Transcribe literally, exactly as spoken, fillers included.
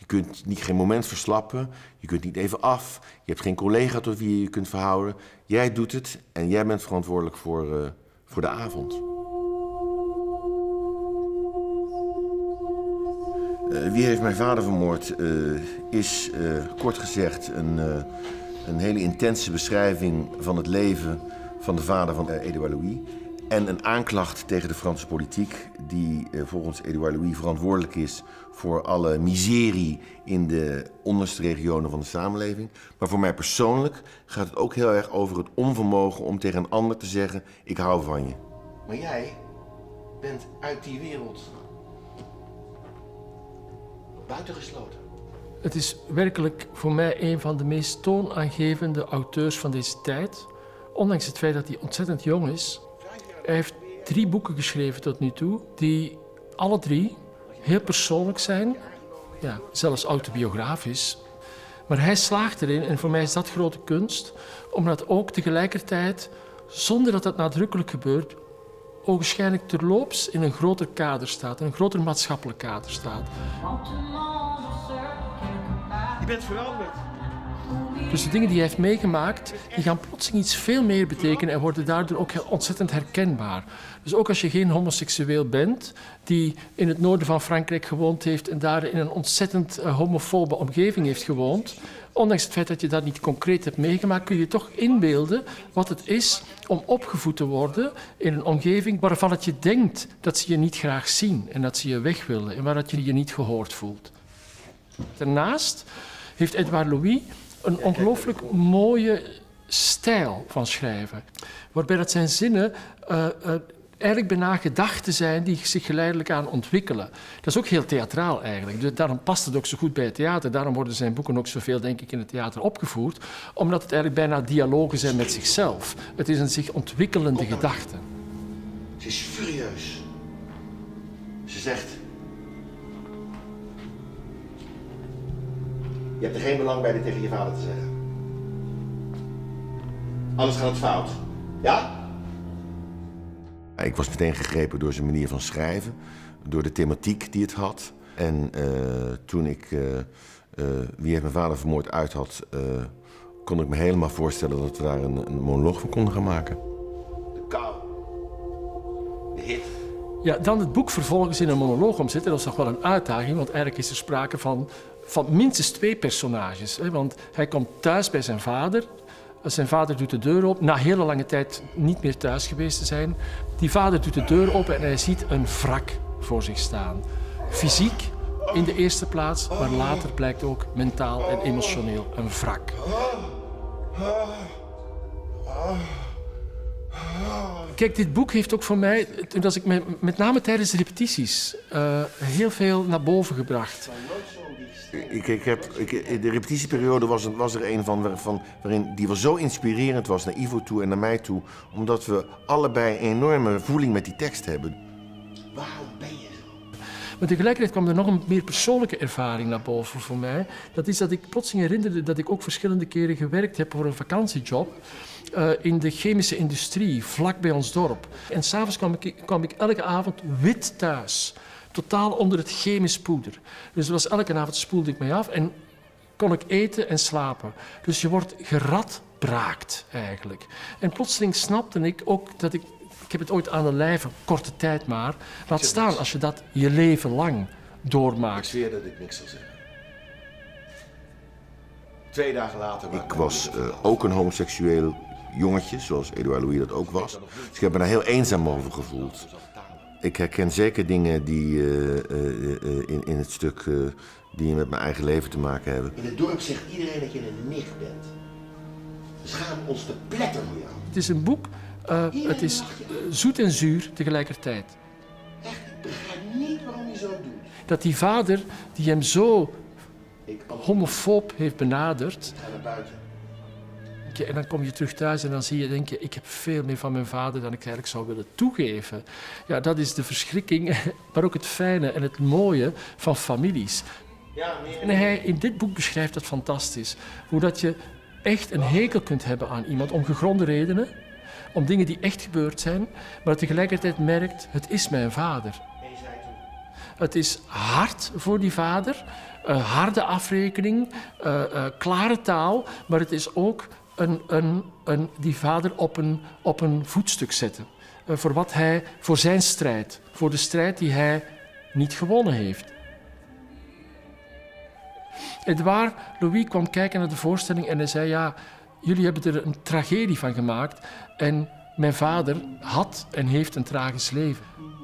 kunt niet, geen moment verslappen, je kunt niet even af, je hebt geen collega tot wie je je kunt verhouden. Jij doet het en jij bent verantwoordelijk voor, uh, voor de avond. Uh, Wie heeft mijn vader vermoord uh, is, uh, kort gezegd, een, uh, een hele intense beschrijving van het leven van de vader van uh, Édouard Louis. En een aanklacht tegen de Franse politiek, die uh, volgens Édouard Louis verantwoordelijk is voor alle miserie in de onderste regionen van de samenleving. Maar voor mij persoonlijk gaat het ook heel erg over het onvermogen om tegen een ander te zeggen, ik hou van je. Maar jij bent uit die wereld buitengesloten. Het is werkelijk voor mij een van de meest toonaangevende auteurs van deze tijd. Ondanks het feit dat hij ontzettend jong is. Hij heeft drie boeken geschreven tot nu toe, die alle drie heel persoonlijk zijn. Ja, zelfs autobiografisch. Maar hij slaagt erin, en voor mij is dat grote kunst, omdat ook tegelijkertijd, zonder dat dat nadrukkelijk gebeurt, ogenschijnlijk terloops in een groter kader staat, in een groter maatschappelijk kader staat. Je bent veranderd. Dus de dingen die hij heeft meegemaakt, die gaan plotseling iets veel meer betekenen en worden daardoor ook heel ontzettend herkenbaar. Dus ook als je geen homoseksueel bent, die in het noorden van Frankrijk gewoond heeft en daar in een ontzettend uh, homofobe omgeving heeft gewoond, ondanks het feit dat je dat niet concreet hebt meegemaakt, kun je toch inbeelden wat het is om opgevoed te worden in een omgeving waarvan het je denkt dat ze je niet graag zien en dat ze je weg willen en waar dat je je niet gehoord voelt. Daarnaast heeft Édouard Louis een ongelooflijk mooie stijl van schrijven, waarbij dat zijn zinnen uh, uh, eigenlijk bijna gedachten zijn die zich geleidelijk aan ontwikkelen. Dat is ook heel theatraal eigenlijk. Dus daarom past het ook zo goed bij het theater. Daarom worden zijn boeken ook zoveel, denk ik, in het theater opgevoerd, omdat het eigenlijk bijna dialogen zijn met zichzelf. Het is een zich ontwikkelende gedachte. Ze is furieus. Ze zegt: je hebt er geen belang bij dit tegen je vader te zeggen. Anders gaat het fout. Ja? Ik was meteen gegrepen door zijn manier van schrijven, door de thematiek die het had. En uh, toen ik uh, uh, Wie heeft mijn vader vermoord uit had, uh, kon ik me helemaal voorstellen dat we daar een, een monoloog van konden gaan maken. De kou. De hit. Ja, dan het boek vervolgens in een monoloog omzetten, dat is toch wel een uitdaging, want eigenlijk is er sprake van, van minstens twee personages. Hè? Want hij komt thuis bij zijn vader. Zijn vader doet de deur open, na hele lange tijd niet meer thuis geweest te zijn. Die vader doet de deur open en hij ziet een wrak voor zich staan. Fysiek in de eerste plaats, maar later blijkt ook mentaal en emotioneel een wrak. Kijk, dit boek heeft ook voor mij, als ik me, met name tijdens de repetities, uh, heel veel naar boven gebracht. Ik, ik heb, ik, de repetitieperiode was, was er een van, van waarin die wel zo inspirerend was naar Ivo toe en naar mij toe, omdat we allebei een enorme voeling met die tekst hebben. Waarom ben je zo? Maar tegelijkertijd kwam er nog een meer persoonlijke ervaring naar boven voor mij. Dat is dat ik plotseling herinnerde dat ik ook verschillende keren gewerkt heb voor een vakantiejob uh, in de chemische industrie, vlak bij ons dorp. En s'avonds kwam ik, kwam ik elke avond wit thuis. Totaal onder het chemisch poeder. Dus was elke avond spoelde ik mij af en kon ik eten en slapen. Dus je wordt geradbraakt eigenlijk. En plotseling snapte ik ook dat ik, ik heb het ooit aan de lijve, korte tijd maar, laat staan als je dat je leven lang doormaakt. Ik zweer dat ik niks zal zeggen. Twee dagen later... Ik was uh, ook een homoseksueel jongetje, zoals Édouard Louis dat ook was. Dus ik heb me daar heel eenzaam over gevoeld. Ik herken zeker dingen die uh, uh, uh, in, in het stuk uh, die met mijn eigen leven te maken hebben. In het dorp zegt iedereen dat je een nicht bent. We schamen ons te pletten voor jou. Het is een boek, uh, het is uh, zoet en zuur tegelijkertijd. Echt, ik begrijp niet waarom je zo doet. Dat die vader die hem zo homofoob heeft benaderd. Ik ga naar buiten. En dan kom je terug thuis en dan zie je, denk je, ik heb veel meer van mijn vader dan ik eigenlijk zou willen toegeven. Ja, dat is de verschrikking, maar ook het fijne en het mooie van families. En hij in dit boek beschrijft dat fantastisch. Hoe dat je echt een hekel kunt hebben aan iemand om gegronde redenen, om dingen die echt gebeurd zijn, maar tegelijkertijd merkt, het is mijn vader. Het is hard voor die vader, uh, harde afrekening, uh, uh, klare taal, maar het is ook een, een, een, die vader op een, op een voetstuk zetten. Uh, voor wat hij, voor zijn strijd, voor de strijd die hij niet gewonnen heeft. Edouard Louis kwam kijken naar de voorstelling en hij zei, ja, jullie hebben er een tragedie van gemaakt en mijn vader had en heeft een tragisch leven.